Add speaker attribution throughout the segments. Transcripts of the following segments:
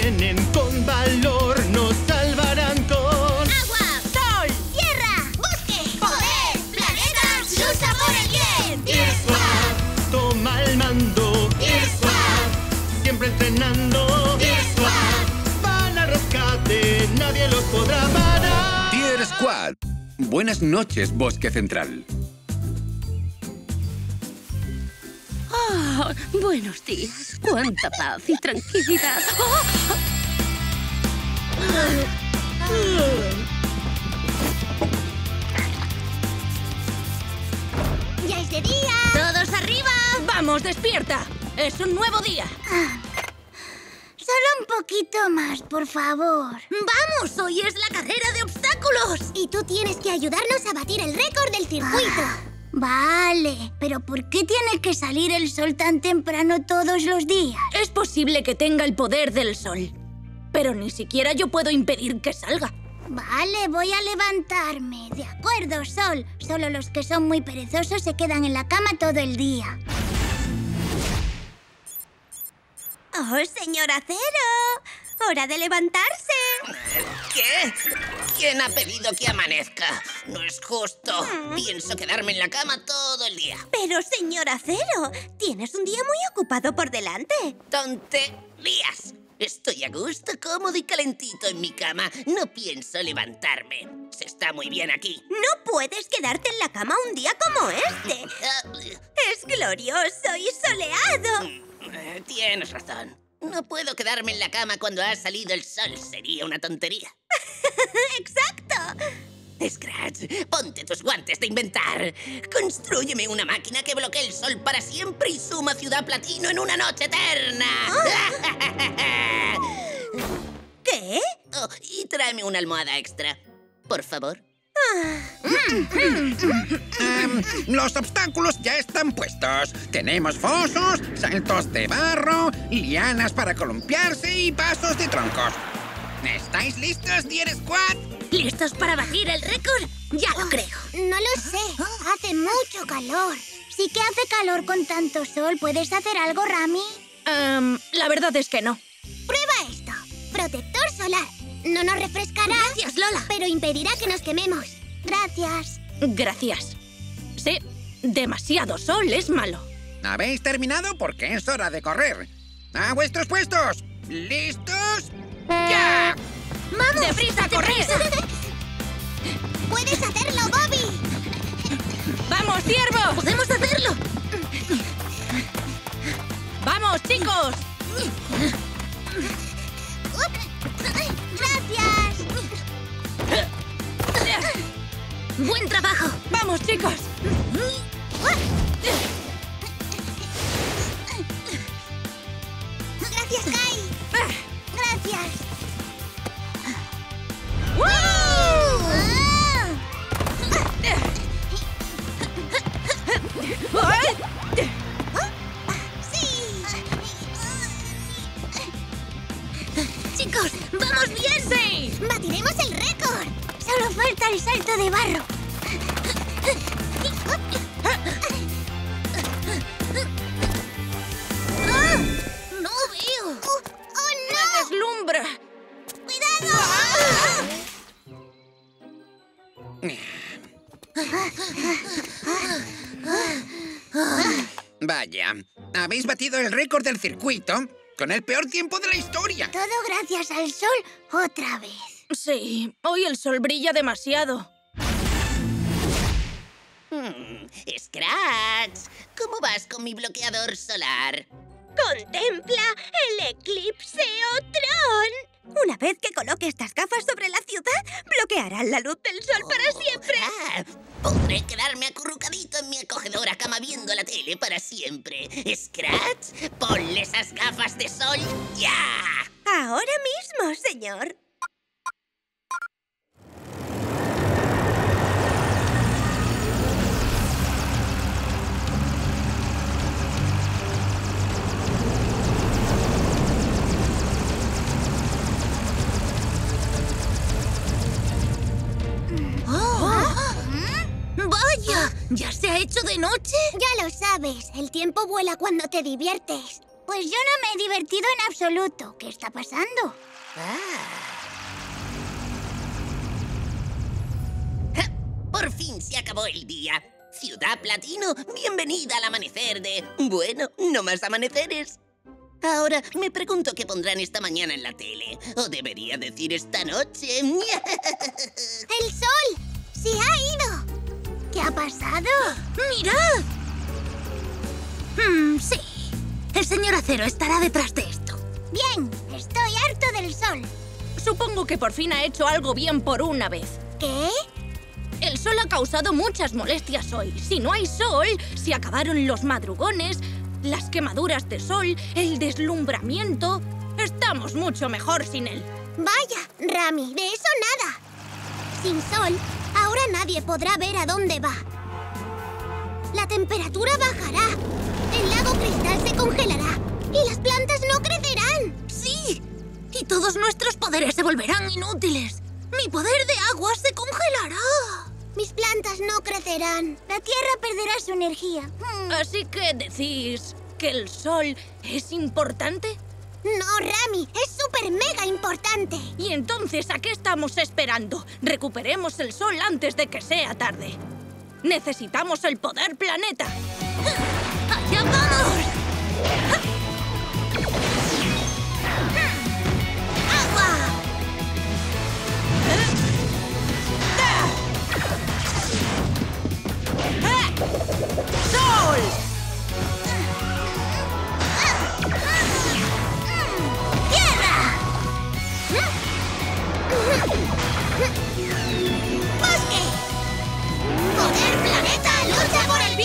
Speaker 1: vienen con valor, nos salvarán con...
Speaker 2: ¡Agua! ¡Sol! ¡Tierra! ¡Bosque! ¡Poder! ¡Planeta! ¡Lucha por el bien!
Speaker 1: Dear Squad, toma el mando.
Speaker 2: Dear Squad,
Speaker 1: Siempre entrenando.
Speaker 2: Dear Squad,
Speaker 1: Van al rescate, nadie los podrá parar.
Speaker 3: Dear Squad. Buenas noches, Bosque Central.
Speaker 4: Ah, buenos días. Cuánta paz y tranquilidad.
Speaker 2: ¡Ya es de día!
Speaker 4: ¡Todos arriba! ¡Vamos, despierta! ¡Es un nuevo día!
Speaker 2: Solo un poquito más, por favor.
Speaker 4: ¡Vamos! ¡Hoy es la carrera de obstáculos!
Speaker 2: Y tú tienes que ayudarnos a batir el récord del circuito. Vale, pero ¿por qué tiene que salir el sol tan temprano todos los días?
Speaker 4: Es posible que tenga el poder del sol, pero ni siquiera yo puedo impedir que salga.
Speaker 2: Vale, voy a levantarme. De acuerdo, Sol. Solo los que son muy perezosos se quedan en la cama todo el día.
Speaker 5: ¡Oh, señora Cero! ¡Hora de levantarse!
Speaker 6: ¿Qué? ¿Quién ha pedido que amanezca? No es justo. Pienso quedarme en la cama todo el día.
Speaker 5: Pero, señora Cero, tienes un día muy ocupado por delante.
Speaker 6: ¡Tonterías! Estoy a gusto, cómodo y calentito en mi cama. No pienso levantarme. Se está muy bien aquí.
Speaker 5: No puedes quedarte en la cama un día como este. Es glorioso y soleado.
Speaker 6: Tienes razón. No puedo quedarme en la cama cuando ha salido el sol. Sería una tontería.
Speaker 5: ¡Exacto!
Speaker 6: Scratch, ponte tus guantes de inventar. Constrúyeme una máquina que bloquee el sol para siempre y suma Ciudad Platino en una noche eterna.
Speaker 5: ¿Qué?
Speaker 6: Oh, y tráeme una almohada extra, por favor.
Speaker 7: Los obstáculos ya están puestos. Tenemos fosos, saltos de barro, lianas para columpiarse y pasos de troncos. ¿Estáis listos, Dear Squad?
Speaker 4: ¿Listos para batir el récord? Ya lo creo.
Speaker 2: No lo sé. Hace mucho calor. Sí que hace calor con tanto sol. ¿Puedes hacer algo, Rami?
Speaker 4: La verdad es que no.
Speaker 2: Prueba esto. Protector solar. No nos refrescará.
Speaker 4: Gracias, Lola.
Speaker 2: Pero impedirá que nos quememos. Gracias.
Speaker 4: Gracias. Sí, demasiado sol es malo.
Speaker 7: ¿Habéis terminado? Porque es hora de correr. ¡A vuestros puestos! ¿Listos? ¡Ya!
Speaker 4: ¡Vamos! ¡Deprisa, corred!
Speaker 2: ¡Puedes hacerlo, Bobby!
Speaker 4: ¡Vamos, ciervo! ¡Podemos hacerlo! ¡Vamos, chicos!
Speaker 2: ¡Gracias!
Speaker 4: ¡Buen trabajo! ¡Vamos, chicos!
Speaker 2: ¡Gracias, Kai! ¡Gracias!
Speaker 4: ¡Chicos, vamos bien! ¡Sí!
Speaker 2: ¡Batiremos el récord! Solo falta el salto de barro.
Speaker 4: ¡No veo!
Speaker 2: ¡Oh,
Speaker 4: ¡Me
Speaker 2: no!
Speaker 4: deslumbra!
Speaker 2: ¡Cuidado!
Speaker 7: Vaya, habéis batido el récord del circuito con el peor tiempo de la historia.
Speaker 2: Todo gracias al sol otra vez.
Speaker 4: Sí, hoy el sol brilla demasiado.
Speaker 6: Scratch, ¿cómo vas con mi bloqueador solar?
Speaker 5: ¡Contempla el eclipse Otrón! Una vez que coloque estas gafas sobre la ciudad, bloquearán la luz del sol para siempre.
Speaker 6: Podré quedarme acurrucadito en mi acogedora cama viendo la tele para siempre. Scratch, ponle esas gafas de sol ya.
Speaker 5: Ahora mismo, señor.
Speaker 4: ¡Vaya! ¿Ya se ha hecho de noche?
Speaker 2: Ya lo sabes, el tiempo vuela cuando te diviertes. Pues yo no me he divertido en absoluto. ¿Qué está pasando?
Speaker 6: Por fin se acabó el día. Ciudad Platino, bienvenida al amanecer de... Bueno, no más amaneceres. Ahora me pregunto qué pondrán esta mañana en la tele. O debería decir esta noche.
Speaker 2: ¡El sol! ¡Se ha ido! ¿Qué ha pasado?
Speaker 4: ¡Mirad! Sí. El señor Acero estará detrás de esto.
Speaker 2: Bien, estoy harto del sol.
Speaker 4: Supongo que por fin ha hecho algo bien por una vez.
Speaker 2: ¿Qué?
Speaker 4: El sol ha causado muchas molestias hoy. Si no hay sol, se acabaron los madrugones, las quemaduras de sol, el deslumbramiento. Estamos mucho mejor sin él.
Speaker 2: Vaya, Rami, de eso nada. Sin sol, ahora nadie podrá ver a dónde va. La temperatura bajará. El lago Cristal se congelará. Y las plantas no crecerán.
Speaker 4: ¡Sí! Y todos nuestros poderes se volverán inútiles. Mi poder de agua se congelará.
Speaker 2: Mis plantas no crecerán. La tierra perderá su energía.
Speaker 4: Así que decís que el sol es importante.
Speaker 2: No, Rami, es súper mega importante.
Speaker 4: Y entonces, ¿a qué estamos esperando? Recuperemos el sol antes de que sea tarde. Necesitamos el poder planeta. ¡Allá vamos! ¡Agua! ¡Sol!
Speaker 2: ¡Tierra! ¡Bosque! ¡Poder planeta lucha por el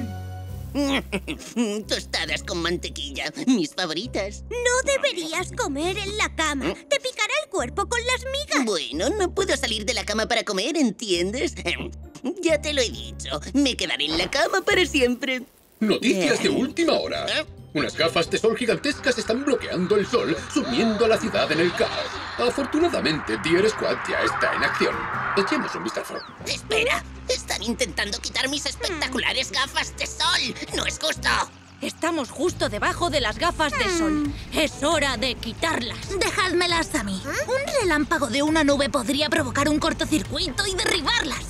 Speaker 2: bien!
Speaker 6: Tostadas con mantequilla, mis favoritas.
Speaker 5: No deberías comer en la cama. Te picará el cuerpo con las migas.
Speaker 6: Bueno, no puedo salir de la cama para comer, ¿entiendes? Ya te lo he dicho, me quedaré en la cama para siempre.
Speaker 3: Noticias de última hora. Unas gafas de sol gigantescas están bloqueando el sol, sumiendo a la ciudad en el caos. Afortunadamente, Deer Squad ya está en acción. Echemos un vistazo.
Speaker 6: Espera, están intentando quitar mis espectaculares gafas de sol. ¡No es justo!
Speaker 4: Estamos justo debajo de las gafas de sol. Es hora de quitarlas. Dejádmelas a mí. Un relámpago de una nube podría provocar un cortocircuito y derribarlas.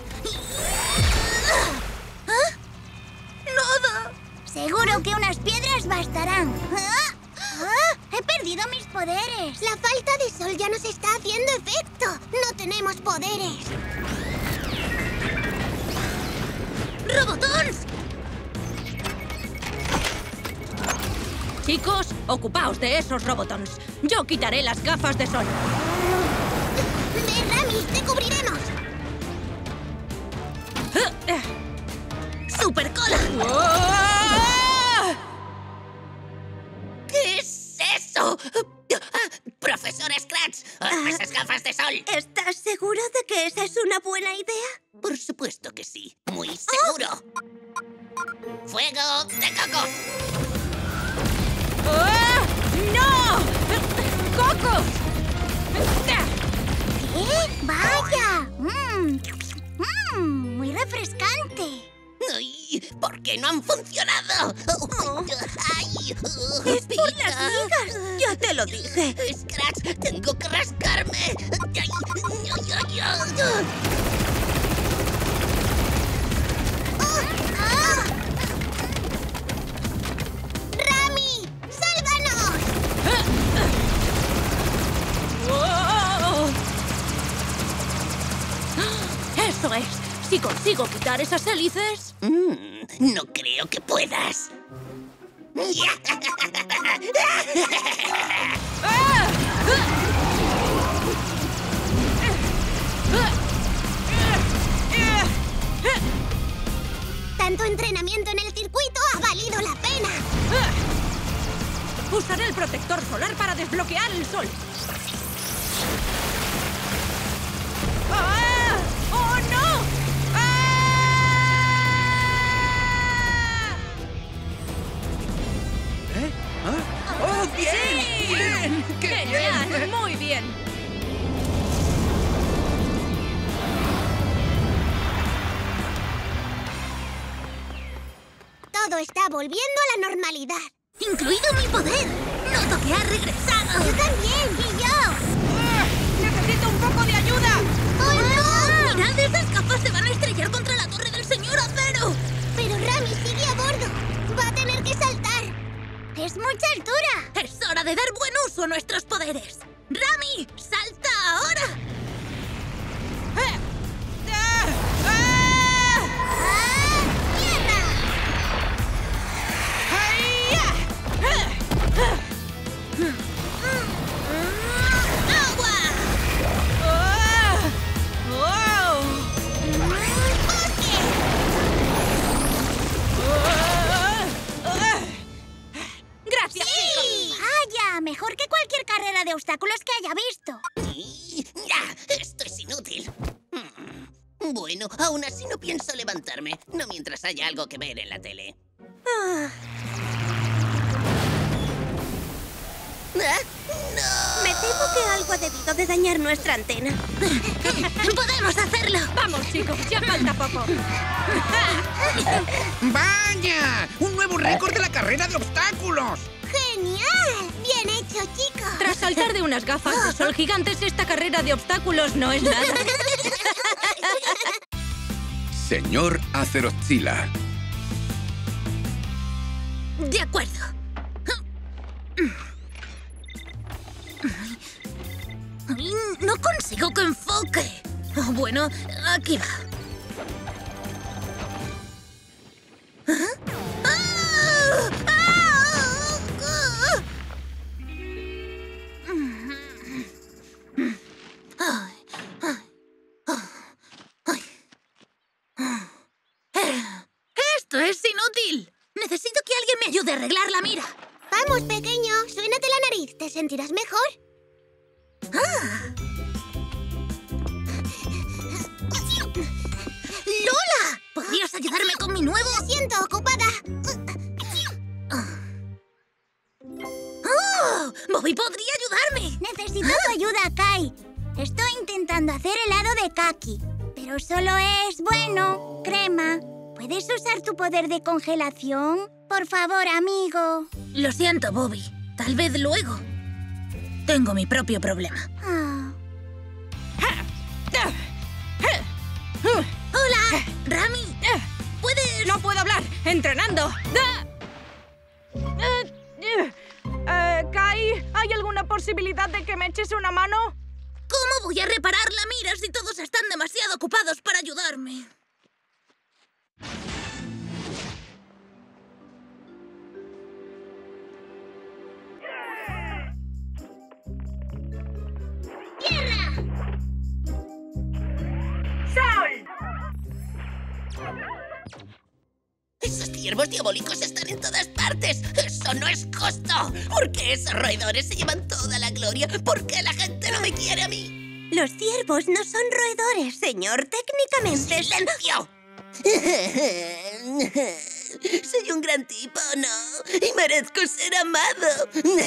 Speaker 4: ¡Nada!
Speaker 2: Seguro que unas piedras bastarán. ¡He perdido mis poderes! La falta de sol ya nos está haciendo efecto. No tenemos poderes.
Speaker 4: ¡Robotons! Chicos, ocupaos de esos robotons. Yo quitaré las gafas de sol.
Speaker 2: ¡Ve, Rami! ¡Te cubriremos!
Speaker 4: ¡Supercola!
Speaker 6: ¿Qué es eso? ¡Profesor Scratch! ¡Esas gafas de sol!
Speaker 5: ¿Estás seguro de que esa es una buena idea?
Speaker 6: Por supuesto que sí. Muy seguro. ¡Fuego de coco!
Speaker 4: ¡No! ¡Coco!
Speaker 2: ¿Qué? ¡Vaya! Muy refrescante.
Speaker 6: ¡Ay! ¿Por qué no han funcionado? ¡Ay!
Speaker 5: ¡Es por las migas! ¡Ya te lo dije!
Speaker 6: ¡Scratch! ¡Tengo que rascarme! ¡Ay! ¡Ay, ay, ay!
Speaker 2: ¡Rami! ¡Sálvanos!
Speaker 4: ¡Eso es! Si consigo quitar esas hélices...
Speaker 6: No creo que puedas.
Speaker 2: Tanto entrenamiento en el circuito ha valido la pena.
Speaker 4: Usaré el protector solar para desbloquear el sol. ¡Ah! ¡Oh, no! ¡Ah!
Speaker 7: ¡Oh, bien!
Speaker 4: ¡Sí!
Speaker 7: ¡Bien! ¡Qué
Speaker 4: ¡Genial!
Speaker 7: bien!
Speaker 4: ¡Muy bien!
Speaker 2: Todo está volviendo a la normalidad.
Speaker 4: incluido mi poder. Noto que ha regresado.
Speaker 2: Yo también. Y yo.
Speaker 5: ¡Necesito un poco de ayuda!
Speaker 2: ¡Oh, no!
Speaker 4: ¡Mirad! Esas gafas se van a estrellar contra la torre del señor Acero.
Speaker 2: Pero Rami sigue a bordo. Va a tener que saltar. Es mucha altura.
Speaker 4: Es hora de dar buen uso a nuestros poderes. ¡Rami! ¡Salta ahora!
Speaker 2: ¡Tierra!
Speaker 4: ¡Agua!
Speaker 5: ¡Gracias, chicos!
Speaker 2: ¡Vaya! Mejor que cualquier carrera de obstáculos que haya visto.
Speaker 6: ¡Ya! ¡Esto es inútil! Bueno, aún así no pienso levantarme. No mientras haya algo que ver en la tele. ¡Ah! ¡No!
Speaker 5: Me temo que algo ha debido de dañar nuestra antena.
Speaker 4: ¡Podemos hacerlo!
Speaker 5: Vamos, chicos, ya falta poco.
Speaker 7: ¡Vaya! ¡Un nuevo récord de la carrera de obstáculos!
Speaker 2: ¡Genial! ¡Bien hecho, chicos!
Speaker 4: Tras saltar de unas gafas de sol gigantes, esta carrera de obstáculos no es nada.
Speaker 3: Señor Acerozilla.
Speaker 4: De acuerdo. Ay, no consigo que enfoque. Oh, bueno, aquí va. ¡Esto es inútil! Necesito que alguien me ayude a arreglar la mira.
Speaker 2: Vamos, pequeño. Suénate la nariz. ¿Te sentirás mejor?
Speaker 4: ¡Lola! ¿Podrías ayudarme con mi nuevo...?
Speaker 2: Lo siento, ocupada.
Speaker 4: ¡Oh! ¡Bobby podría ayudarme!
Speaker 2: Necesito tu ayuda, Kai. Estoy intentando hacer helado de kaki, pero solo es, bueno, crema. ¿Puedes usar tu poder de congelación? Por favor, amigo.
Speaker 4: Lo siento, Bobby. Tal vez luego. Tengo mi propio problema.
Speaker 2: Ah.
Speaker 4: ¡Hola! ¡Rami! ¿Puedes...?
Speaker 5: ¡No puedo hablar! ¡Entrenando! Kai, ¿hay alguna posibilidad de que me eches una mano?
Speaker 4: ¿Cómo voy a reparar la mira si todos están demasiado ocupados para ayudarme?
Speaker 6: ¡Esos ciervos diabólicos están en todas partes! ¡Eso no es justo! ¿Por qué esos roedores se llevan toda la gloria? ¿Por qué la gente no me quiere a mí?
Speaker 5: Los ciervos no son roedores, señor. Técnicamente...
Speaker 6: ¡Silencio! Soy un gran tipo, ¿no? Y merezco ser amado.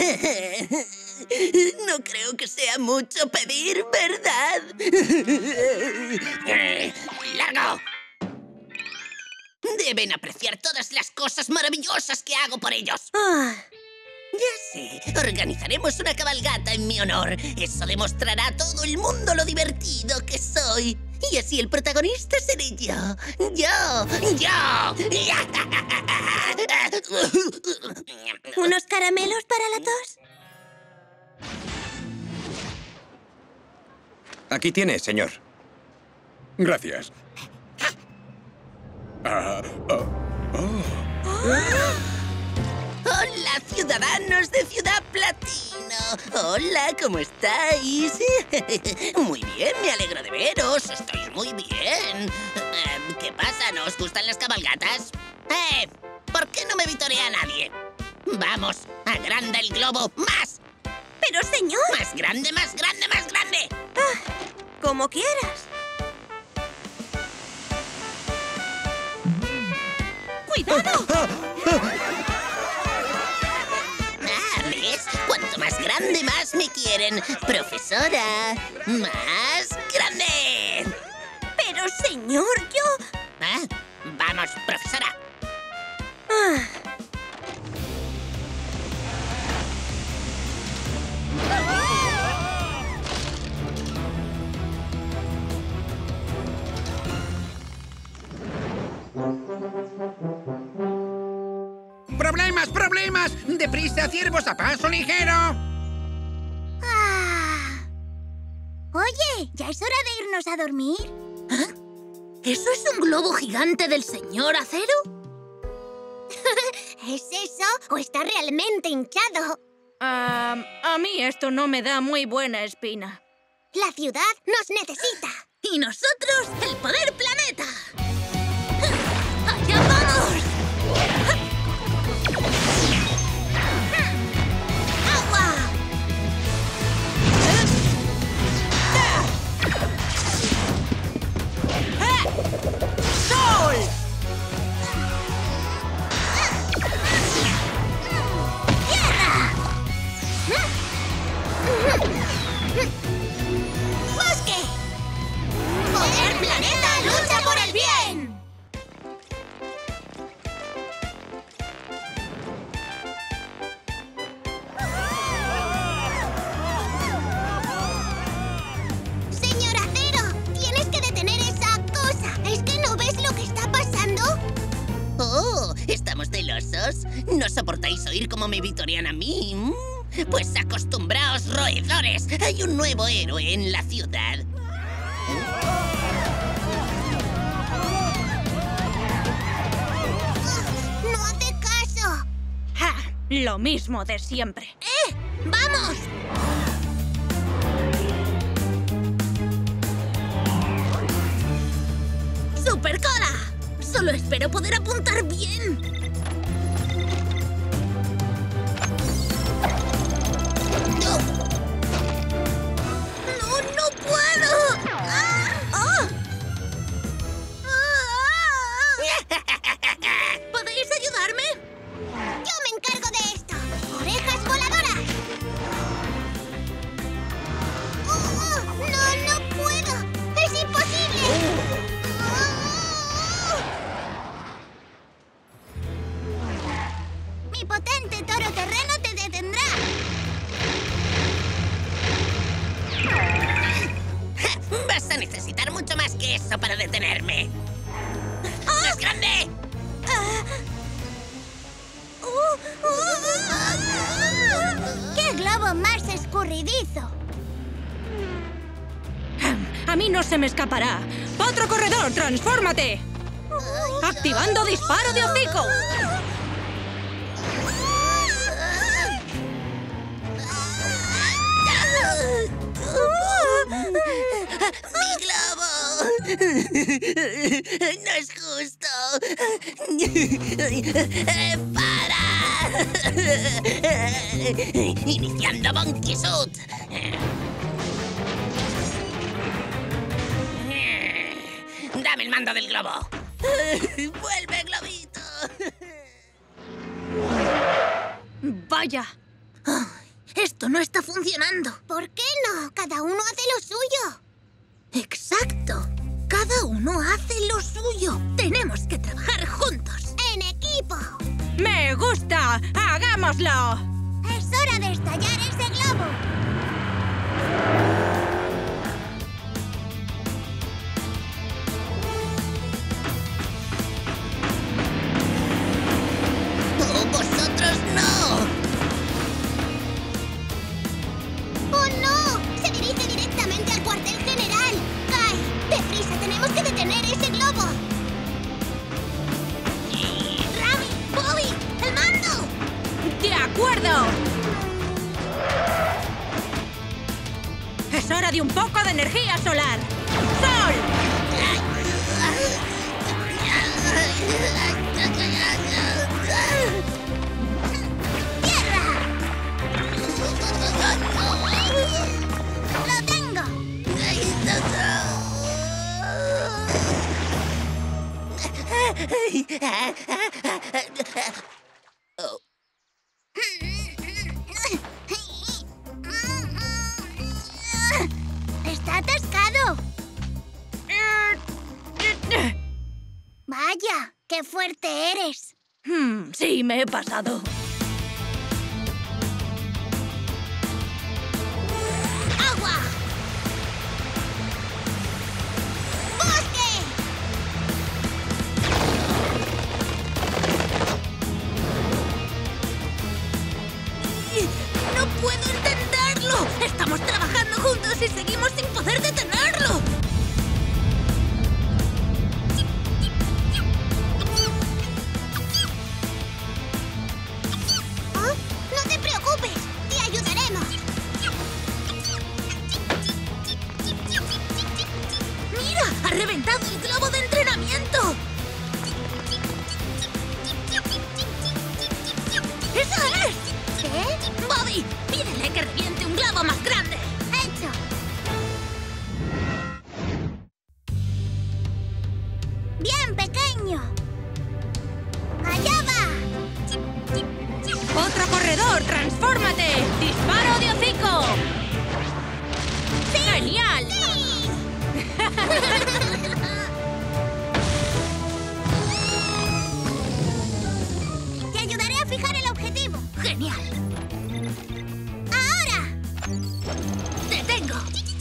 Speaker 6: No creo que sea mucho pedir, ¿verdad? ¡Largo! Deben apreciar todas las cosas maravillosas que hago por ellos. Ya sé, organizaremos una cabalgata en mi honor. Eso demostrará a todo el mundo lo divertido que soy. Y así el protagonista seré yo. ¡Yo!
Speaker 5: ¿Unos caramelos para la tos?
Speaker 8: Aquí tiene, señor.
Speaker 3: Gracias.
Speaker 6: ¡Hola, ciudadanos de Ciudad Platino! ¡Hola! ¿Cómo estáis? Muy bien, me alegro de veros. Estáis muy bien. ¿Qué pasa? ¿No os gustan las cabalgatas? ¿Por qué no me vitorea nadie? ¡Vamos! ¡Agranda el globo! ¡Más!
Speaker 5: ¡Pero, señor!
Speaker 6: ¡Más grande, más grande, más grande!
Speaker 5: Como quieras. ¡Cuidado!
Speaker 6: ¿Ves? Cuanto más grande, más me quieren. Profesora, más grande.
Speaker 5: Pero, señor, yo...
Speaker 6: Vamos, profesora.
Speaker 7: más problemas! ¡Deprisa, ciervos, a paso ligero!
Speaker 2: Ah. Oye, ¿ya es hora de irnos a dormir?
Speaker 4: ¿Eso es un globo gigante del señor Acero?
Speaker 2: ¿Es eso o está realmente hinchado?
Speaker 4: A mí esto no me da muy buena espina.
Speaker 2: La ciudad nos necesita.
Speaker 4: Y nosotros, el poder planeta. ¡Allá vamos!
Speaker 2: ¡Agua!
Speaker 4: ¡Sol!
Speaker 2: ¡Bosque! ¡Poder Planeta lucha por el bien! Señor Acero, tienes que detener esa cosa. ¿Es que no ves lo que está pasando?
Speaker 6: ¡Oh! ¿Estamos celosos? ¿No soportáis oír cómo me vitorean a mí? Pues acostumbraos, roedores. Hay un nuevo héroe en la ciudad.
Speaker 2: ¡No hace caso!
Speaker 4: ¡Ja! Lo mismo de siempre.
Speaker 2: ¡Vamos!
Speaker 4: ¡Supercola! Solo espero poder apuntar bien.
Speaker 2: ¡No puedo!
Speaker 4: ¿Podéis ayudarme?
Speaker 2: ¡Yo me encargo de esto! ¡Orejas voladoras! ¡No puedo! ¡Es imposible! ¡Mi potente todoterreno te detendrá!
Speaker 6: Vas a necesitar mucho más que eso para detenerme. ¡Más grande!
Speaker 2: ¡Qué globo más escurridizo!
Speaker 4: A mí no se me escapará. ¡Potro corredor, transfórmate! ¡Activando disparo de hocico!
Speaker 6: ¡Mi globo! ¡No es justo! ¡Para! Iniciando Monkey Suit. ¡Dame el mando del globo! ¡Vuelve, globito!
Speaker 4: ¡Vaya! Esto no está funcionando.
Speaker 2: ¿Por qué no? Cada uno hace lo suyo.
Speaker 4: ¡Exacto! Cada uno hace lo suyo. Tenemos que trabajar juntos.
Speaker 2: ¡En equipo!
Speaker 4: ¡Me gusta! ¡Hagámoslo!
Speaker 2: ¡Es hora de estallar ese globo!
Speaker 6: ¡Oh, vosotros no!
Speaker 2: ¡Oh, no! ¡Se dirige directamente al cuartel general! ¡Kai! ¡Deprisa! ¡Tenemos que detener ese globo! ¡Rami! ¡Bobby! ¡El mando!
Speaker 4: ¡De acuerdo! ¡Es hora de un poco de energía solar! ¡Sol!
Speaker 2: ¡Tierra! ¡Lo tengo!
Speaker 6: Oh.
Speaker 2: ¡Está atascado! ¡Vaya! ¡Qué fuerte eres!
Speaker 4: Sí, me he pasado.
Speaker 2: ¡Agua! ¡Bosque!
Speaker 4: globo de entrenamiento! ¡Eso es!
Speaker 2: ¿Qué?
Speaker 4: ¡Bobby! ¡Pídele que reviente un globo más grande!
Speaker 2: ¡Hecho! ¡Bien, pequeño! ¡Allá va!
Speaker 4: ¡Otro corredor! ¡Transfórmate! ¡Disparo de hocico! ¡Genial!
Speaker 2: Te ayudaré a fijar el objetivo.
Speaker 4: ¡Genial!
Speaker 2: ¡Ahora!
Speaker 4: ¡Te tengo!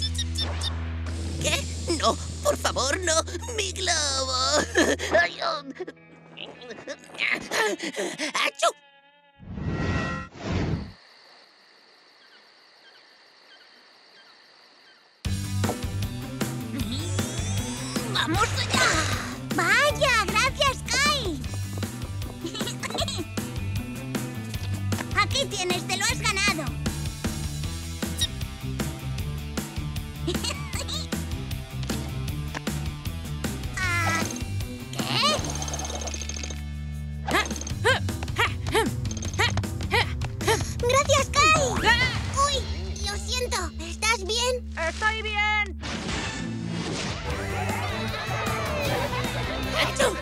Speaker 6: ¿Qué? No, por favor, no. ¡Mi globo! Ay, oh. ¡Achú!
Speaker 4: ¡Vamos allá!
Speaker 2: ¡Vaya! ¡Gracias, Kai! Aquí tienes, te lo has ganado. Ah, ¿qué? ¡Gracias, Kai! ¡Uy! Lo siento. ¿Estás bien?
Speaker 4: ¡Estoy bien!
Speaker 6: ¡Achú!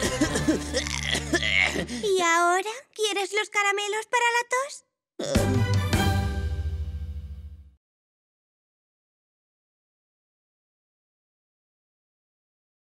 Speaker 5: ¿Y ahora? ¿Quieres los caramelos para la tos?
Speaker 6: ¡No!